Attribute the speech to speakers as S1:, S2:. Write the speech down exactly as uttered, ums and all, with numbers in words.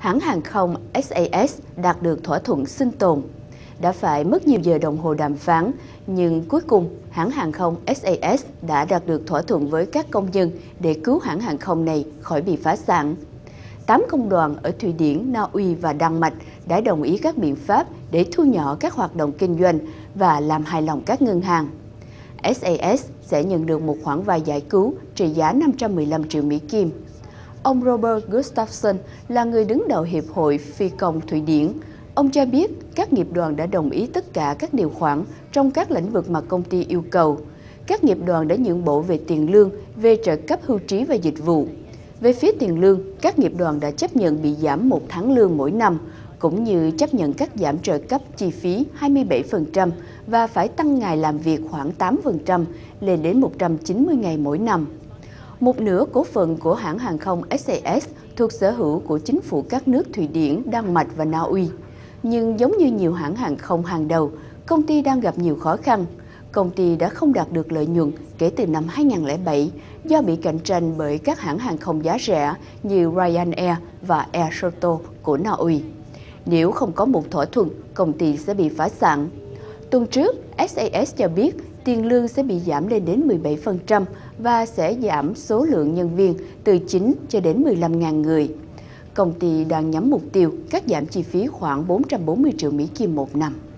S1: hãng hàng không ét a ét đạt được thỏa thuận sinh tồn. Đã phải mất nhiều giờ đồng hồ đàm phán, nhưng cuối cùng hãng hàng không ét a ét đã đạt được thỏa thuận với các công nhân để cứu hãng hàng không này khỏi bị phá sản. Tám công đoàn ở Thụy Điển, Na Uy và Đan Mạch đã đồng ý các biện pháp để thu nhỏ các hoạt động kinh doanh và làm hài lòng các ngân hàng. ét a ét sẽ nhận được một khoản vay giải cứu trị giá năm trăm mười lăm triệu Mỹ Kim. Ông Robert Gustafsson là người đứng đầu Hiệp hội Phi công Thụy Điển. Ông cho biết các nghiệp đoàn đã đồng ý tất cả các điều khoản trong các lĩnh vực mà công ty yêu cầu. Các nghiệp đoàn đã nhượng bộ về tiền lương, về trợ cấp hưu trí và dịch vụ. Về phía tiền lương, các nghiệp đoàn đã chấp nhận bị giảm một tháng lương mỗi năm, cũng như chấp nhận cắt giảm trợ cấp chi phí hai mươi bảy phần trăm và phải tăng ngày làm việc khoảng tám phần trăm lên đến một trăm chín mươi ngày mỗi năm. Một nửa cổ phần của hãng hàng không ét a ét thuộc sở hữu của chính phủ các nước Thụy Điển, Đan Mạch và Na Uy. Nhưng giống như nhiều hãng hàng không hàng đầu, công ty đang gặp nhiều khó khăn. Công ty đã không đạt được lợi nhuận kể từ năm hai nghìn không trăm lẻ bảy do bị cạnh tranh bởi các hãng hàng không giá rẻ như Ryanair và Air Soto của Na Uy. Nếu không có một thỏa thuận, công ty sẽ bị phá sản. Tuần trước, ét a ét cho biết tiền lương sẽ bị giảm lên đến mười bảy phần trăm và sẽ giảm số lượng nhân viên từ chín cho đến mười lăm nghìn người. Công ty đang nhắm mục tiêu cắt giảm chi phí khoảng bốn trăm bốn mươi triệu Mỹ Kim một năm.